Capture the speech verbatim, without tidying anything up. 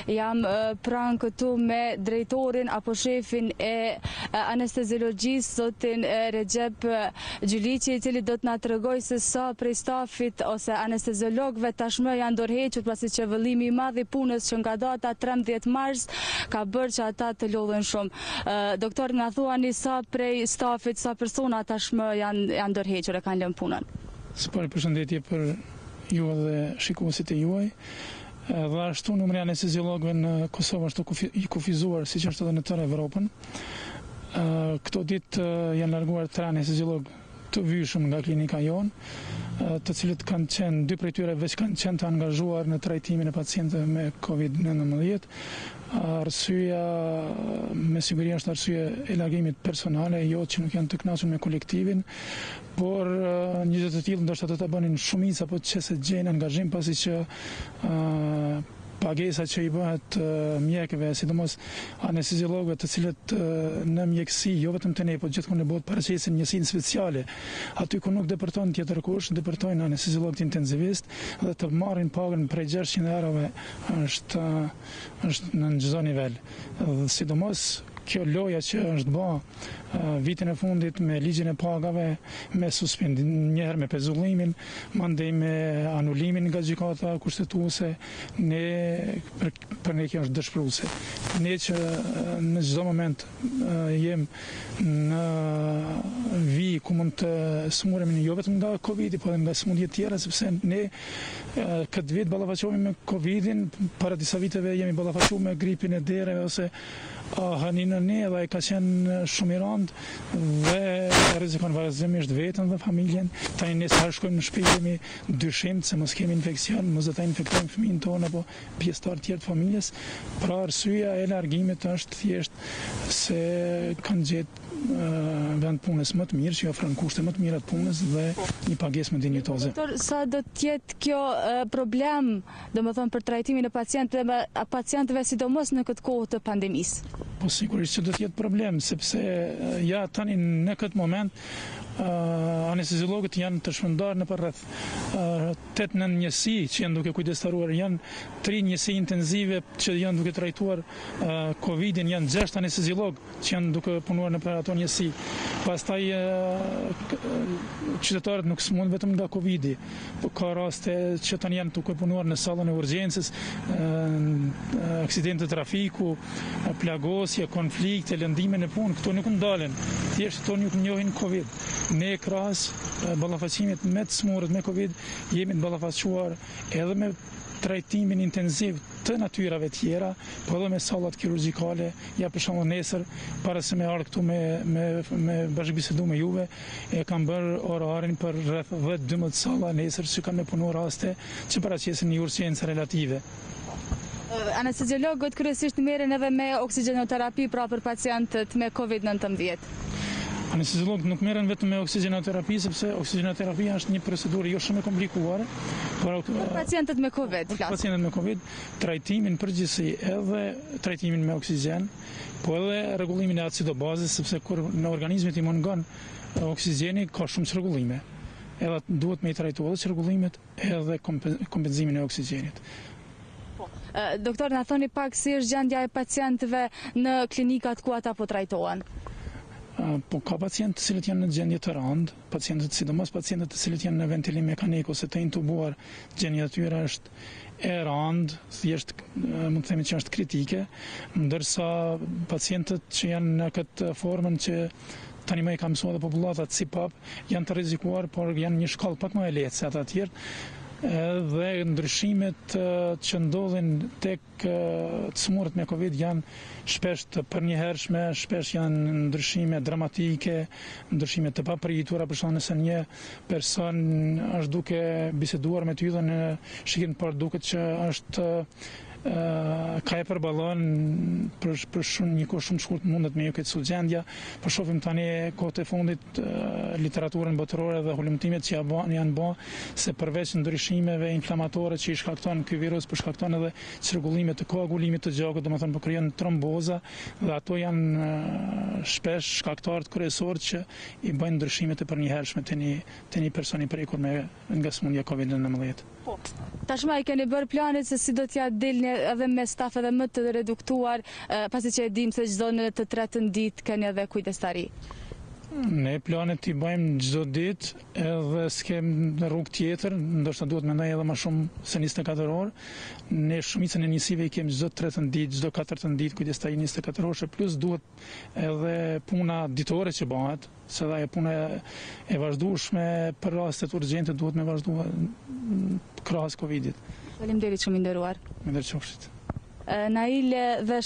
jam pranë këtu me drejtorin apo shefin e anesteziologjisë, zotin Recep Gjyliqi, i cili do të na tregoj se sa prej stafit ose anesteziologëve tashmë janë dorëhequr pasi që vëllimi i madh i punës që nga data trembëdhjetë mars ka bërë që ata të lodhen shumë. Doktor, na thuani sa prej stafit, sa persona tashmë janë janë dorëhequr e kanë lënë punën. Së pari përshëndetje për ju dhe shikuesit e juaj. Dhe ashtu numri i anesteziologëve në Kosovë është i kufizuar siç është edhe në tërë Evropën. Këto ditë janë larguar tre anesteziologë të vyshëm nga klinika jonë, të cilët kanë qenë, dy prej tyre veç kanë qenë të angazhuar në trajtimin e pacientëve me kovid nëntëmbëdhjetë. Arsyeja me siguri është arsye e largimit personale, jo që nuk janë të kënaqur me kolektivin, por një gjë të tillë ndoshta do ta bënin shumica apo që se gjejnë angazhim pasi që uh, pagesa që i bëhet uh, mjekëve, sidomos anesteziologëve të cilët uh, në mjekësi, jo vetëm të ne, po gjithmonë në botë paraqesin njësinë speciale. Aty ku nuk depërtojnë tjetër kush, depërtojnë anesteziologët intensivist dhe të marrin pagën prej gjashtëqind eurove është uh, është në çdo nivel. Dhe sidomos kjo loja që është bë uh, vitin e fundit me ligjin e pagave, me suspendim, njëherë me pezullimin, mandej me anulimin nga gjykata kushtetuese, ne për, për ne kjo është dëshpëruese. Ne që uh, në çdo moment uh, jem në vi ku mund të smuremi jo vetëm nga Covidi, por edhe nga sëmundje tjera, sepse ne uh, këtë vit ballafaqohemi me Covidin, para disa viteve jemi ballafaqur me gripin e dereve ose hanin ne dhe ai ka qenë shumë i rëndë dhe rrezikon vazhdimisht veten dhe familjen. Tani ne sa shkojmë në shtëpi jemi dyshim se mos kemi infekcion, mos do ta infektojmë fëmijën tonë apo pjesëtar të tjerë të familjes. Pra arsyeja e largimit është thjesht se kanë gjetë uh, vend punës më të mirë, që ofron kushte më të mira të punës dhe një pagesë më dinjitoze. Doktor, sa do të jetë kjo uh, problem, domethënë për trajtimin e pacientëve, pacientëve sidomos në këtë kohë të pandemisë? Po sigurisht që do të jetë problem, sepse ja tani në këtë moment uh, anesteziologët janë të shpërndarë në përreth tetë nëntë njësi që janë duke kujdestaruar, janë tri njësi intenzive që janë duke trajtuar uh, Covidin, janë gjashtë anesteziologë që janë duke punuar në për ato njësi. Pastaj uh, qytetarët nuk smund vetëm nga Covidi, po ka raste që tani janë duke punuar në sallën e urgjencës, uh, aksidente trafiku, uh, plagos, konflikte, lëndime në punë, këto nuk ndalen, thjesht këto nuk njohin Covid. Ne krahas ballafaqimit me të smurët me Covid jemi të ballafaquar edhe me trajtimin intensiv të natyrave tjera, po edhe me sallat kirurgjikale. Ja për shembull nesër, para se me ardh këtu me me me bashkëbisedu me juve, e kam bërë orarin për rreth dhjetë dymbëdhjetë salla nesër që kanë me punu raste që paraqesin një urgjencë relative. Anesteziologët kryesisht merren edhe me oksigjenoterapi pra për pacientët me kovid nëntëmbëdhjetë. Anesteziologët nuk merren vetëm me oksigjenoterapi, sepse oksigjenoterapia është një procedurë jo shumë e komplikuar. Por për pacientët me Covid, për pacientët me Covid, trajtimin përgjithësi edhe trajtimin me oksigjen, po edhe rregullimin e acidobazës, sepse kur në organizmin i mungon oksigjeni ka shumë çrregullime. Edhe duhet me i trajtu edhe çrregullimet edhe kompenzimin e oksigjenit. Doktor, na thoni pak si është gjendja e pacientëve në klinikat ku ata po trajtohen? Po ka pacientë të cilët janë në gjendje të rëndë, pacientët sidomos pacientët të cilët janë në ventilim mekanik ose të intubuar, gjendja e tyre është e rëndë, thjesht mund të themi që është kritike, ndërsa pacientët që janë në këtë formën që tani më e ka mësuar dhe popullata C I P A P janë të rrezikuar, por janë një shkallë pak më e lehtë se ata të tjerë. Dhe ndryshimet që ndodhin tek të smurët me Covid janë shpesh të përnjëhershme, shpesh janë ndryshime dramatike, ndryshime të papritura, për shkak nëse një person është duke biseduar me ty dhe në shikim por duket që është Uh, ka e përballon për, për shumë një kohë shumë shkurt mundet me ju këtë gjendja. Po shohim tani kohët e fundit uh, literaturën botërore dhe hulumtimet që janë bë se përveç ndryshimeve inflamatore që i shkakton ky virus, po shkakton edhe çrregullime të koagulimit të gjakut, domethënë po krijon tromboza dhe ato janë uh, shpesh shkaktarët kryesorë që i bëjnë ndryshimet e përnjëhershme të një të një personi prekur me nga sëmundja kovid nëntëmbëdhjetë. Po. Tashmë i keni bërë planet se si do t'ja dilni edhe me staf edhe më të reduktuar, pasi që e dim se çdo në të tretën ditë keni edhe kujdestari? Ne planet t'i bëjmë çdo ditë edhe s'kem rrugë tjetër, ndoshta duhet mendoj edhe më shumë se njëzet e katër orë. Ne shumicën e njësive i kemi çdo tretën ditë, çdo katërtën ditë kujdestari njëzet e katër orë, plus duhet edhe puna ditore që bëhet, se dhe ajo puna e vazhdueshme për rastet urgjente duhet me vazhdu krahas Covidit. Faleminderit shumë i nderuar. Me ndërqofshit. Naile dhe